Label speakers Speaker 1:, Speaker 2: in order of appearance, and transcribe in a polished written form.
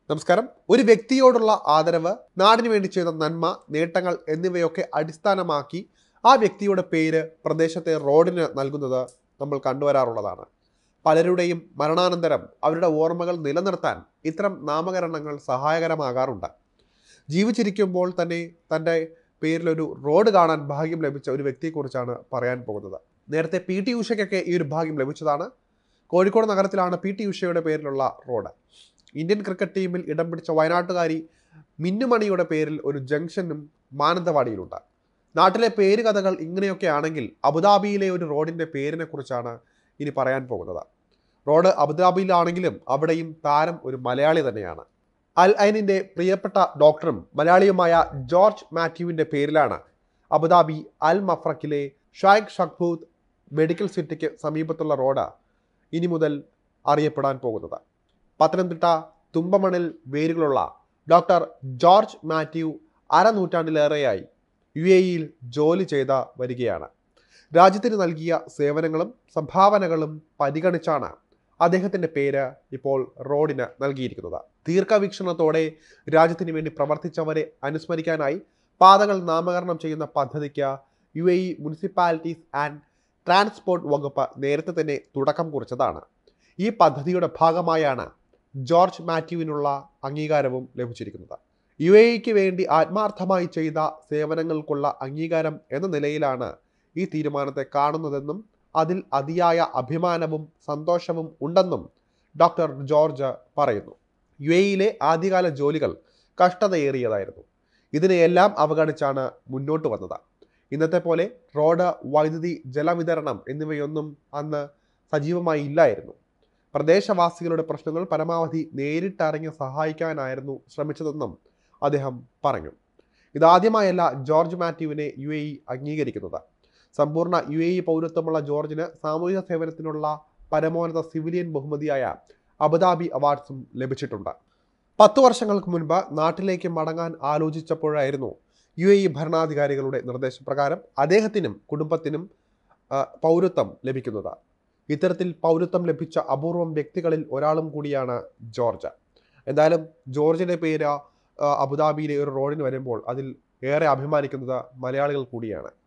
Speaker 1: നമസ്കാരം. ഒരു വ്യക്തിയോടുള്ള ആദരവ്, നാടിനു വേണ്ടി ചെയ്ത നന്മ, നേട്ടങ്ങൾ എന്നിവയൊക്കെ അടിസ്ഥാനമാക്കി ആ വ്യക്തിയുടെ പേര് പ്രദേശത്തെ റോഡിന് നൽകുന്നത് നമ്മൾ കണ്ടുവരാറുള്ളതാണ്. പലരുടെയും മരണാനന്തരം അവരുടെ ഓർമ്മകൾ നിലനിർത്താൻ ഇത്തരം നാമകരണങ്ങൾ സഹായകരമാകാറുണ്ട്. ജീവിച്ചിരിക്കുമ്പോൾ തന്നെ തൻ്റെ പേരിലൊരു റോഡ് കാണാൻ ഭാഗ്യം ലഭിച്ച ഒരു വ്യക്തിയെക്കുറിച്ചാണ് പറയാൻ പോകുന്നത്. നേരത്തെ പി.ടി. ഉഷയ്ക്കൊക്കെ ഈ ഒരു ഭാഗ്യം ലഭിച്ചതാണ്. കോഴിക്കോട് നഗരത്തിലാണ് പി.ടി. ഉഷയുടെ പേരിലുള്ള റോഡ്. ഇന്ത്യൻ ക്രിക്കറ്റ് ടീമിൽ ഇടം പിടിച്ച വയനാട്ടുകാരി മിന്നുമണിയുടെ പേരിൽ ഒരു ജംഗ്ഷനും മാനന്തവാടിയിലുണ്ട്. നാട്ടിലെ പേര് കഥകൾ ഇങ്ങനെയൊക്കെ ആണെങ്കിൽ അബുദാബിയിലെ ഒരു റോഡിൻ്റെ പേരിനെ കുറിച്ചാണ് ഇനി പറയാൻ പോകുന്നത്. റോഡ് അബുദാബിയിലാണെങ്കിലും അവിടെയും താരം ഒരു മലയാളി തന്നെയാണ്. അൽ ഐനിൻ്റെ പ്രിയപ്പെട്ട ഡോക്ടറും മലയാളിയുമായ ജോർജ് മാത്യുവിൻ്റെ പേരിലാണ് അബുദാബി അൽ മഫ്രക്കിലെ ഷൈഖ് ഷഖ്ബൂത്ത് മെഡിക്കൽ സിറ്റിക്ക് സമീപത്തുള്ള റോഡ് ഇനി മുതൽ അറിയപ്പെടാൻ പോകുന്നത്. പത്തനംതിട്ട തുമ്പമണിൽ വേരുകളുള്ള ഡോക്ടർ ജോർജ് മാത്യു അരനൂറ്റാണ്ടിലേറെയായി UAE-യിൽ ജോലി ചെയ്ത വരികയാണ്. രാജ്യത്തിന് നൽകിയ സേവനങ്ങളും സംഭാവനകളും പരിഗണിച്ചാണ് അദ്ദേഹത്തിൻ്റെ പേര് ഇപ്പോൾ റോഡിന് നൽകിയിരിക്കുന്നത്. ദീർഘവീക്ഷണത്തോടെ രാജ്യത്തിന് വേണ്ടി പ്രവർത്തിച്ചവരെ അനുസ്മരിക്കാനായി പാതകൾ നാമകരണം ചെയ്യുന്ന പദ്ധതിക്ക് UAE മുനിസിപ്പാലിറ്റീസ് ആൻഡ് ട്രാൻസ്പോർട്ട് വകുപ്പ് നേരത്തെ തന്നെ തുടക്കം കുറിച്ചതാണ്. ഈ പദ്ധതിയുടെ ഭാഗമായാണ് ജോർജ് മാത്യുവിനുള്ള അംഗീകാരവും ലഭിച്ചിരിക്കുന്നത്. UAE-ക്ക് വേണ്ടി ആത്മാർത്ഥമായി ചെയ്ത സേവനങ്ങൾക്കുള്ള അംഗീകാരം എന്ന നിലയിലാണ് ഈ തീരുമാനത്തെ കാണുന്നതെന്നും അതിൽ അതിയായ അഭിമാനവും സന്തോഷവും ഉണ്ടെന്നും ഡോക്ടർ ജോർജ് പറയുന്നു. UAE-യിലെ ആദ്യകാല ജോലികൾ കഷ്ടതയേറിയതായിരുന്നു. ഇതിനെയെല്ലാം അവഗണിച്ചാണ് മുന്നോട്ട് വന്നത്. ഇന്നത്തെ പോലെ റോഡ്, വൈദ്യുതി, ജലവിതരണം എന്നിവയൊന്നും അന്ന് സജീവമായി ഇല്ലായിരുന്നു. പ്രദേശവാസികളുടെ പ്രശ്നങ്ങൾ പരമാവധി നേരിട്ടറിഞ്ഞ് സഹായിക്കാനായിരുന്നു ശ്രമിച്ചതെന്നും അദ്ദേഹം പറഞ്ഞു. ഇതാദ്യമായല്ല ജോർജ് മാത്യുവിനെ UAE അംഗീകരിക്കുന്നത്. സമ്പൂർണ്ണ UAE പൗരത്വമുള്ള ജോർജിന് സാമൂഹിക സേവനത്തിനുള്ള പരമോന്നത സിവിലിയൻ ബഹുമതിയായ അബുദാബി അവാർഡ്സും ലഭിച്ചിട്ടുണ്ട്. 10 വർഷങ്ങൾക്ക് മുൻപ് നാട്ടിലേക്ക് മടങ്ങാൻ ആലോചിച്ചപ്പോഴായിരുന്നു UAE ഭരണാധികാരികളുടെ നിർദ്ദേശപ്രകാരം അദ്ദേഹത്തിനും കുടുംബത്തിനും പൗരത്വം ലഭിക്കുന്നത്. ഇത്തരത്തിൽ പൗരത്വം ലഭിച്ച അപൂർവം വ്യക്തികളിൽ ഒരാളും കൂടിയാണ് ജോർജ്. എന്തായാലും ജോർജിൻ്റെ പേര് അബുദാബിയിലെ ഒരു റോഡിന് വരുമ്പോൾ അതിൽ ഏറെ അഭിമാനിക്കുന്നത് മലയാളികൾ കൂടിയാണ്.